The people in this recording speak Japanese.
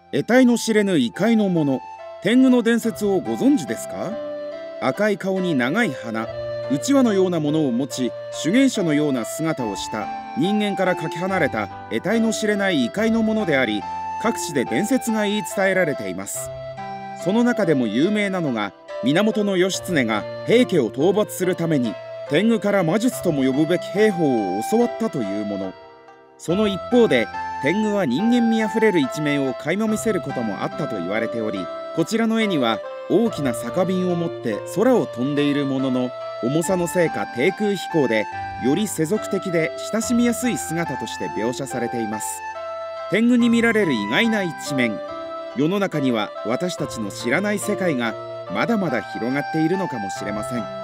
得体の知れぬ異界のもの、天狗の伝説をご存知ですか？赤い顔に長い鼻、うちわのようなものを持ち、手芸者のような姿をした人間からかけ離れた得体の知れない異界のものであり、各地で伝説が言い伝えられています。その中でも有名なのが、源義経が平家を討伐するために天狗から魔術とも呼ぶべき兵法を教わったというもの。その一方で、天狗は人間味あふれる一面を垣間見せることもあったと言われており、こちらの絵には大きな酒瓶を持って空を飛んでいるものの、重さのせいか低空飛行で、より世俗的で親しみやすい姿として描写されています。天狗に見られる意外な一面、世の中には私たちの知らない世界がまだまだ広がっているのかもしれません。